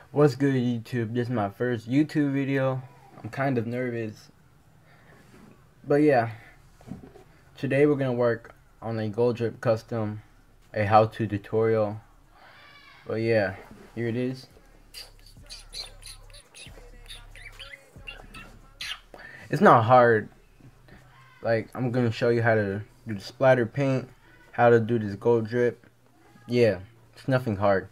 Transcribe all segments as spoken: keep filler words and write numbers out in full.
What's good, YouTube? This is my first YouTube video. I'm kind of nervous. But yeah, today we're going to work on a gold drip custom, a how-to tutorial. But yeah, here it is. It's not hard. Like, I'm going to show you how to do the splatter paint, how to do this gold drip. Yeah, it's nothing hard.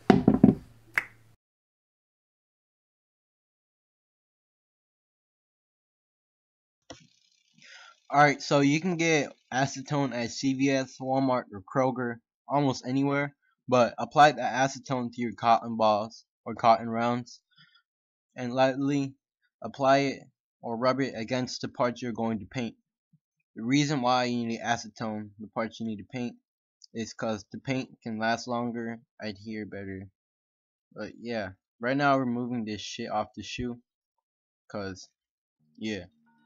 Alright, so you can get acetone at C V S, Walmart, or Kroger, almost anywhere, but apply the acetone to your cotton balls or cotton rounds and lightly apply it or rub it against the parts you're going to paint. The reason why you need acetone, the parts you need to paint, is because the paint can last longer, adhere better. But yeah, right now we're removing this shit off the shoe, cause yeah.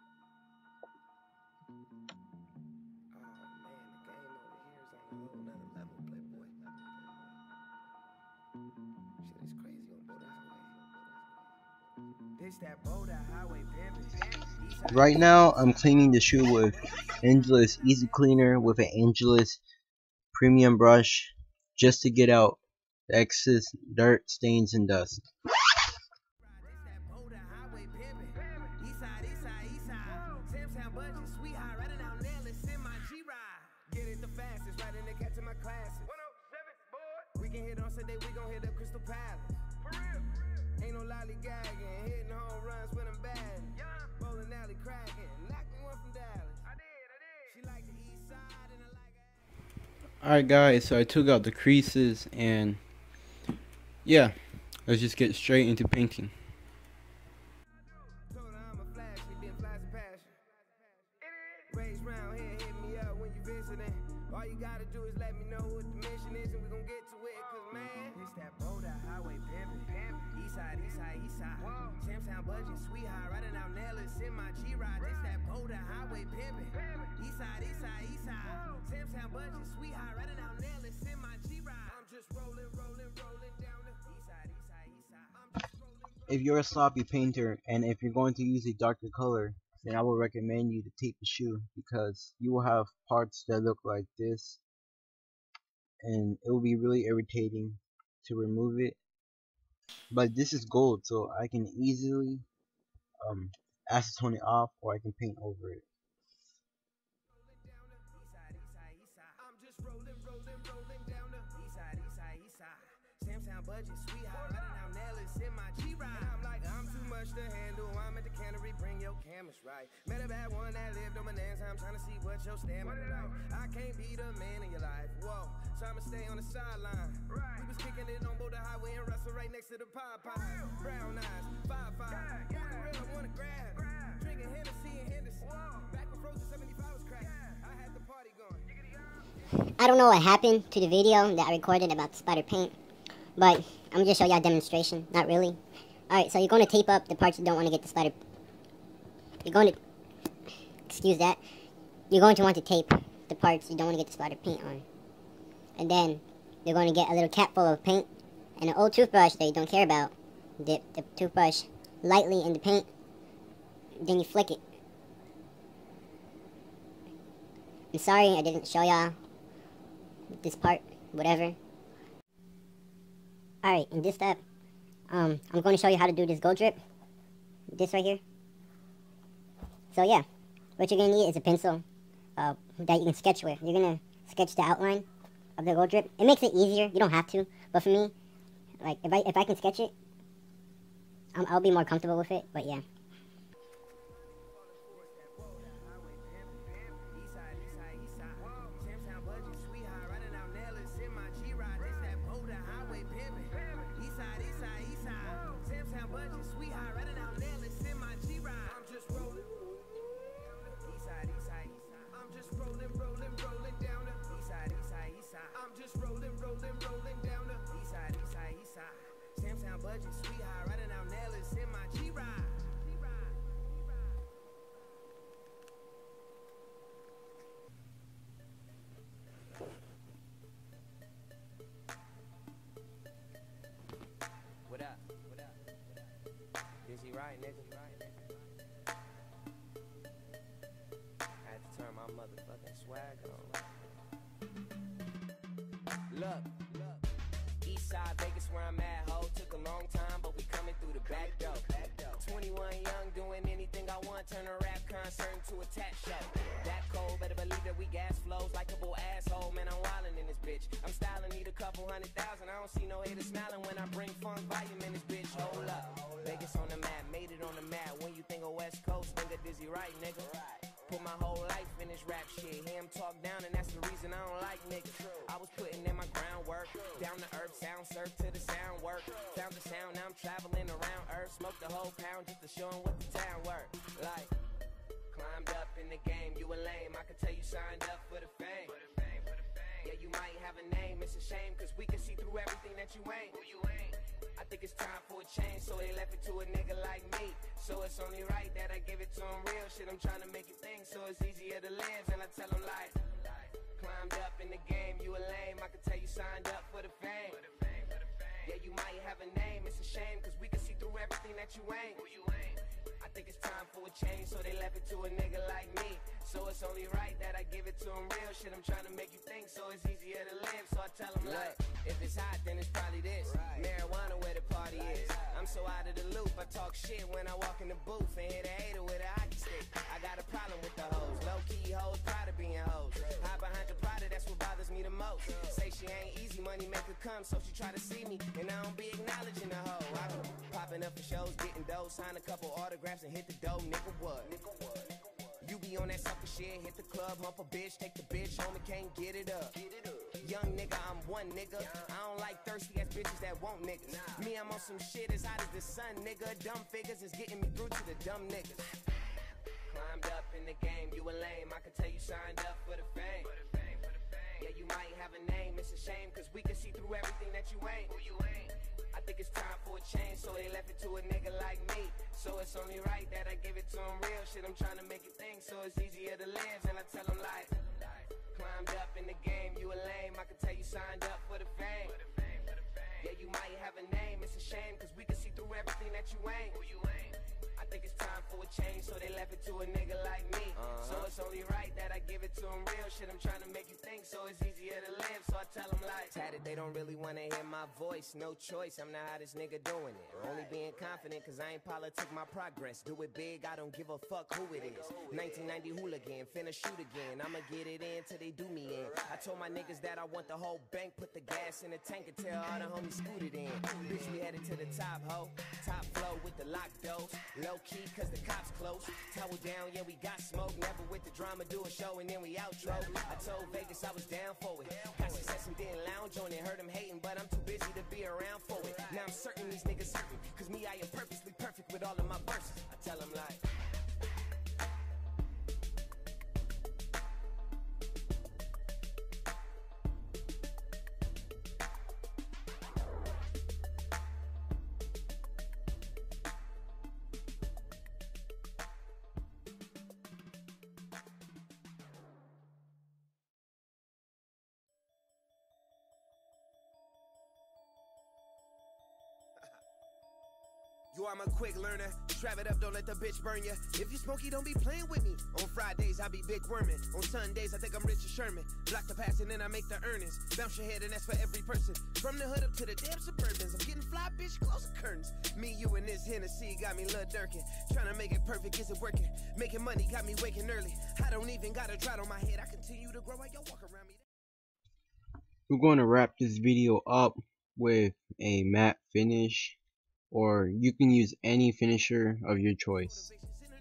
Right now, I'm cleaning the shoe with Angelus Easy Cleaner with an Angelus Premium brush just to get out the excess dirt, stains, and dust. Ain't no lollygagging, hitting home runs when I'm batting. Bowling alley cracking, knocked me one from Dallas. I did, I did. She like the east side and I like. Alright guys, so I took out the creases and yeah, let's just get straight into painting. All you gotta do is let me know what the mission is and we gon' get to it, cause man, it's that Boulder Highway pimpin', east side, east side, east side, Samstown budget, sweetheart, riding out Nellis in my G-Ride, it's that Boulder Highway pimpin', east side, east side, east side, Samstown budget, sweetheart, riding out Nellis in my G-Ride, I'm just rolling, rolling, rolling down the east side, east side, east side, I'm just rolling. If you're a sloppy painter and if you're going to use a darker color, then I will recommend you to tape the shoe, because you will have parts that look like this and it will be really irritating to remove it. But this is gold, so I can easily um, acetone it off, or I can paint over it. Right. Met a bad one that lived on my dance. I'm trying to see what your stamina like. I can't be the man in your life. Whoa. So I'ma stay on the sideline. Right. We was kicking it on both the highway and Russell right next to the Popeyes. Brown eyes, five five. Yeah. Want the real, I wanna grab. grab. Drinking Hennessy and Henderson. Whoa. Back when Frozen seventy-five was crack. Yeah. I had the party going. I don't know what happened to the video that I recorded about the spider paint, but I'm gonna just show y'all a demonstration. Not really. Alright, so you're going to tape up the parts you don't want to get the spider. You're going to, excuse that, you're going to want to tape the parts you don't want to get the splattered paint on. And then you're going to get a little cap full of paint and an old toothbrush that you don't care about. Dip the toothbrush lightly in the paint, then you flick it. I'm sorry I didn't show y'all this part, whatever. Alright, in this step, um, I'm going to show you how to do this gold drip. This right here. So yeah, what you're going to need is a pencil uh, that you can sketch with. You're going to sketch the outline of the gold drip. It makes it easier. You don't have to. But for me, like if I if I can sketch it, um, I'll be more comfortable with it. But yeah. What up? What up? Dizzy right, nigga. I had to turn my motherfucking swag on. Look, look. Eastside Vegas where I'm at, ho. Took a long time, but we coming through the back door. twenty-one young, doing anything I want. Turn a rap concert into a tap show. That cold, better believe that we gas flows like a bull asshole. Man, I'm wildin' in this bitch. I'm styling, need a couple hundred thousand. I don't see no haters smiling when I bring funk volume in this bitch. Hold up, Vegas on the map, made it on the map. When you think of West Coast, think of Dizzy right, nigga. Put my whole life in this rap shit. Hear him talk down, and that's the reason I don't like niggas. I was putting in my groundwork, down to earth, sound surf to the sound work. Found the sound, now I'm traveling around earth. Smoked the whole pound just to show him what the town work. Like, climbed up in the game, you a lame. I can tell you signed up for the fame. Yeah, you might have a name, it's a shame, cause we can see through everything that you ain't. Who you ain't? I think it's time for a change, so they left it to a nigga like me. So it's only right that I give it to him real shit. I'm trying to make it think, so it's easier to live. And I tell him like, climbed up in the game, you a lame. I can tell you signed up for the fame. Yeah, you might have a name, it's a shame, cause we can see through everything that you ain't. Who you ain't? I think it's time for a change, so they left it to a nigga like me. So it's only right that I give it to him real shit. I'm trying to make you think, so it's easier to live. So I tell him like, if it's hot, then it's probably this. Marijuana where the party is. I'm so out of the loop, I talk shit when I walk in the booth and hit a hater with a hockey stick. I got a problem with the hoes, low-key hoes, proud of being hoes. Hide behind the product, that's what bothers me the most. Say she ain't easy, money make her come, so she try to see me, and I don't be acknowledging the hoe. I be popping up for shows, getting dough, sign a couple autographs and hit the dough, nigga what? You be on that sucker shit, hit the club, hump a bitch, take the bitch home and can't get it up. Young nigga, I'm one nigga. I don't like thirsty ass bitches that want niggas. Me, I'm on some shit as hot as the sun, nigga. Dumb figures is getting me through to the dumb niggas. Climbed up in the game, you a lame. I can tell you signed up for the fame. Yeah, you might have a name, it's a shame, cause we can see through everything that you ain't. Who you ain't? I think it's time for a change, so they left it to a nigga like me. So it's only right that I give it to him real shit. I'm trying to make it think, so it's easier to live. And I tell him like, climbed up in the game, you a lame. I can tell you signed up for the fame. Yeah, you might have a name, it's a shame, cause we can see through everything that you ain't. Who you ain't? I think it's time for a change, so they left it to a nigga like me. Uh-huh. So it's only right that I give it to him real shit. I'm trying to make you think, so it's easier to live. So I tell him like, tatted, they don't really want to hear my voice. No choice, I'm the hottest nigga doing it. Only being confident, cause I ain't politic my progress. Do it big, I don't give a fuck who it is. nineteen ninety hooligan, finna shoot again. I'ma get it in till they do me in. I told my niggas that I want the whole bank, put the gas in the tank and tell all the homies scoot it in. Bitch, we headed to the top, ho. Top flow with the lock doors. Low key, cause the cops close. Tower down, yeah, we got smoke. Never with the drama, do a show and then we outro. I told Vegas I was down for it. Got success and didn't lounge on it. Heard them hating, but I'm too busy to be around for it. Now I'm certain these niggas certain, cause me, I am purposely perfect with all of my verses. I tell them like, yo, I'm a quick learner. Trap it up, don't let the bitch burn ya. If you smoky, don't be playing with me. On Fridays, I be big worming. On Sundays, I think I'm Richard Sherman. Block the pass and then I make the earnings. Bounce your head and that's for every person. From the hood up to the damn suburbans. I'm getting fly, bitch, close the curtains. Me, you, and this Hennessy got me Lil Durkin. Trying to make it perfect, isn't working. Making money got me waking early. I don't even got a drought on my head. I continue to grow while y'all walk around me. We're going to wrap this video up with a matte finish, or you can use any finisher of your choice.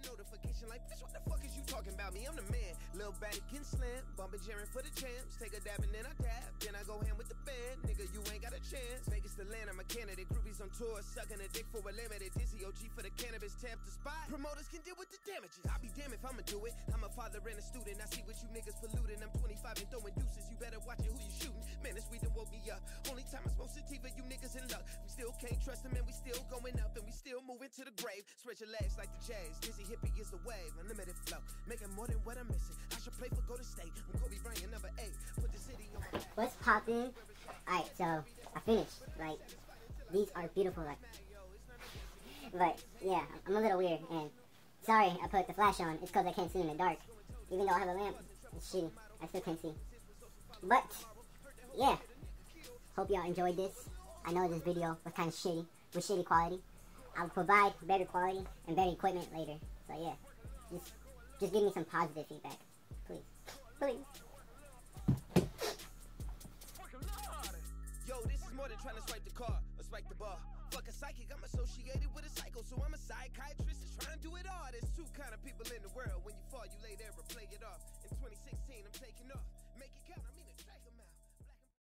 Lil Vatican slam, bumpin' Jaren for the champs. Take a dab and then I dab, then I go ham with the band. Nigga, you ain't got a chance. Vegas the land, I'm a candidate. Groupies on tour, sucking a dick for a limited. Dizzy O G for the cannabis, tap the spot. Promoters can deal with the damages. I'll be damned if I'ma do it. I'm a father and a student. I see what you niggas polluting. I'm twenty-five and throwing deuces. You better watch it who you shooting. Man, this weed done woke me up. Only time I smoke sativa, you niggas in luck. We still can't trust them and we still going up and we still moving to the grave. Spread your legs like the Jays. Dizzy hippie is the wave. Unlimited flow, making more than what I'm missing. I should play for Golden State. I'm Kobe Bryant, number eight. Put the city on my back. What's poppin'? Alright, so I finished. Like, these are beautiful. Like, But yeah, I'm a little weird, and sorry I put the flash on. It's because I can't see in the dark. Even though I have a lamp, it's shitty. I still can't see. But yeah, hope y'all enjoyed this. I know this video was kind of shitty, with shitty quality. I'll provide better quality and better equipment later. So yeah, just just give me some positive feedback, please, please. Yo, this is more than trying to swipe the car or swipe the bar. Fuck a psychic, I'm associated with a psycho, so I'm a psychiatrist that's trying to do it all. There's two kind of people in the world. When you fall, you lay there and play it off. In twenty sixteen, I'm taking off. Make it count, I mean a strike.